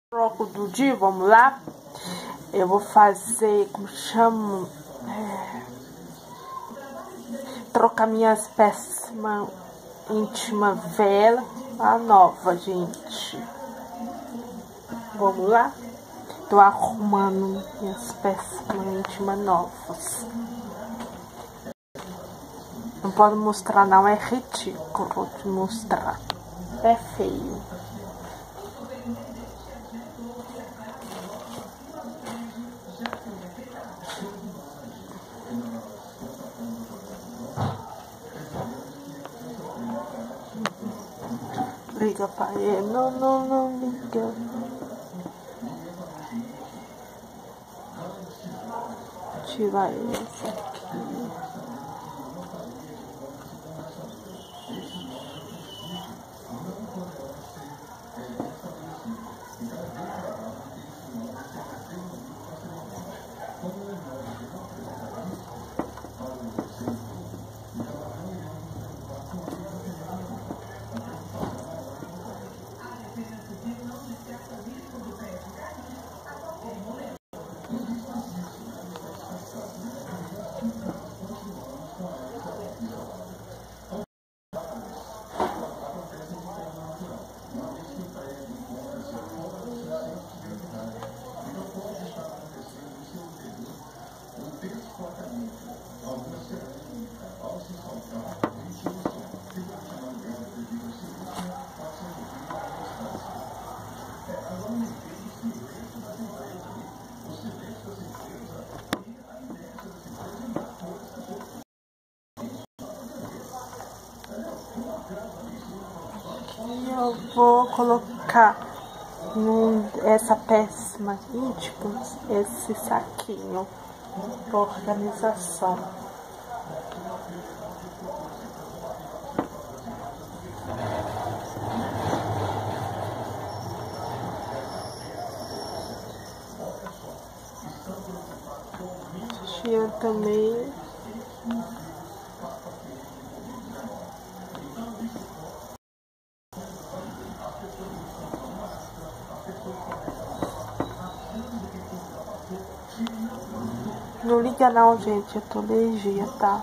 Bloco do dia, vamos lá. Eu vou fazer, como chama? Trocar minhas peças íntimas velha a nova, gente. Vamos lá. Tô arrumando minhas peças íntimas novas. Não pode mostrar não, é ridículo. Vou te mostrar. É feio. Liga pra ele. Não liga. Tirar esse aqui. Eu vou colocar essa peça íntima, esse saquinho para organização. Tinha também não liga não, gente, eu tô alergia, tá?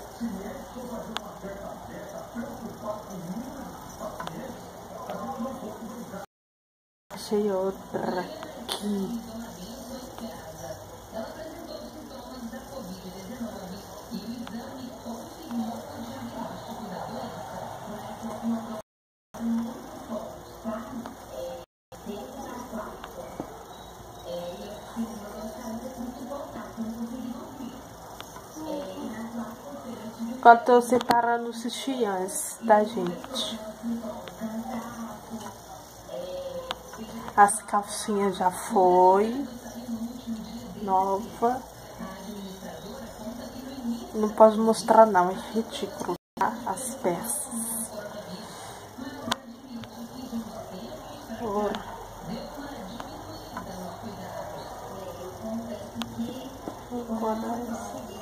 Achei outra aqui. Enquanto eu separando os sutiãs da gente. As calcinhas já foi. Nova. Não posso mostrar não, é ridículo, tá? As peças. Vou dar essa aqui.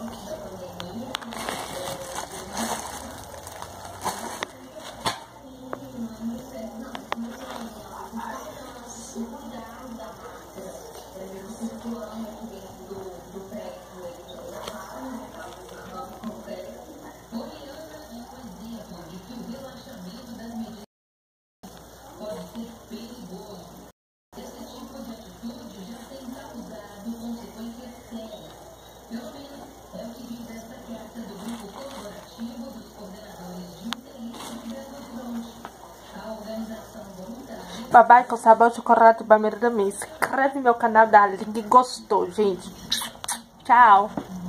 Babai com sabor de chocolate e banheiro da mesa. Inscreve no meu canal, dá link, gostou, gente. Tchau.